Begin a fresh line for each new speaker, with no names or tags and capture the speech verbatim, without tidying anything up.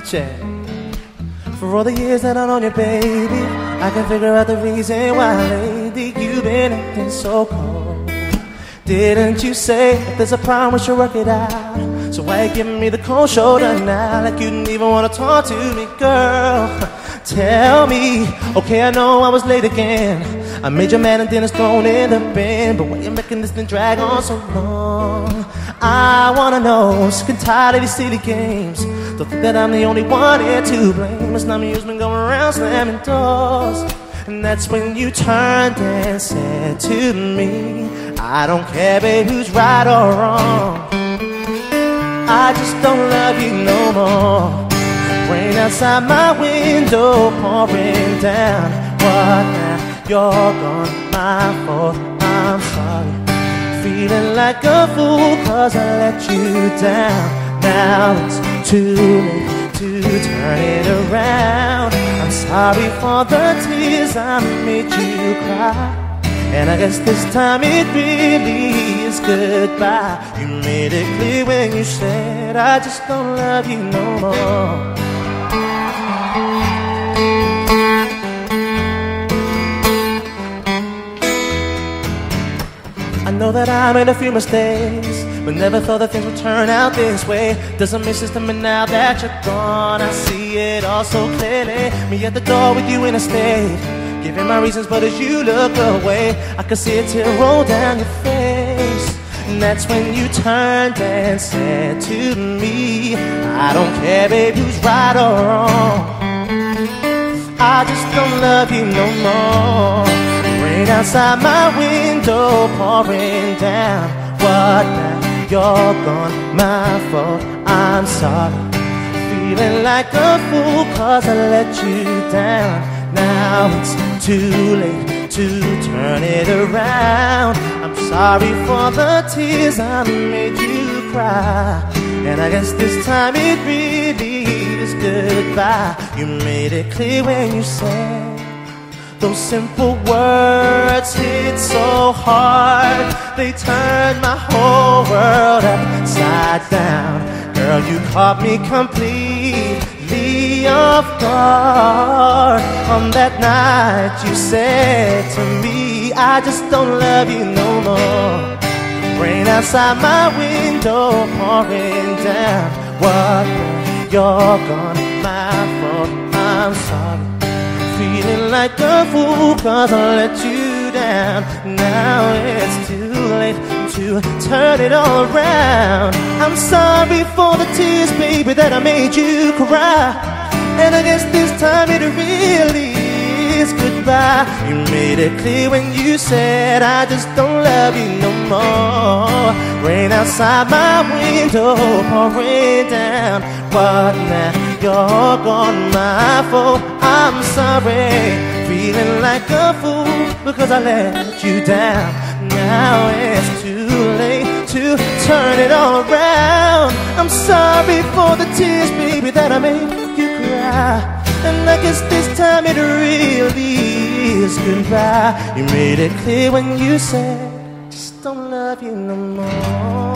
Check. For all the years that I've known you, baby, I can figure out the reason why lately you've been acting so cold. Didn't you say if there's a problem we should work it out? So why you giving me the cold shoulder now, like you didn't even want to talk to me, girl? Tell me, okay, I know I was late again. I made your man and dinner's thrown in the bin, but why you making this thing drag on so long? I wanna know, sick and tired of these silly games. Don't think that I'm the only one here to blame. It's not me who's been going around slamming doors. And that's when you turned and said to me, I don't care, babe, who's right or wrong. I just don't love you no more. Rain outside my window pouring down. What now? You're gone, my fault, I'm sorry. Feeling like a fool cause I let you down. Now it's too late to turn it around. I'm sorry for the tears I made you cry. And I guess this time it really is goodbye. You made it clear when you said I just don't love you no more. I know that I made a few mistakes, but never thought that things would turn out this way. Doesn't make sense to me now that you're gone. I see it all so clearly. Me at the door with you in a state, giving my reasons, but as you look away, I can see a tear roll down your face. And that's when you turned and said to me, I don't care, babe, who's right or wrong. I just don't love you no more. Rain outside my window pouring down. What now? You're gone, my fault, I'm sorry. Feeling like a fool cause I let you down. Now it's too late to turn it around. I'm sorry for the tears I made you cry. And I guess this time it really is goodbye. You made it clear when you said those simple words hit so hard. They turned my whole world upside down. Girl, you caught me completely off guard. On that night you said to me, I just don't love you no more. Rain outside my window pouring down. What? You're gone, my fault, I'm sorry. Feeling like a fool cause I let you down. Now it's too late to turn it all around. I'm sorry for the tears, baby, that I made you cry. And I guess this time it really is goodbye. You made it clear when you said I just don't love you no more. Rain outside my window pouring down. What now? You're gone, my fault, I'm sorry. Feeling like a fool because I let you down. Now it's too late to turn it all around. I'm sorry for the tears, baby, that I made you cry. And I guess this time it really is goodbye. You made it clear when you said just don't love you no more.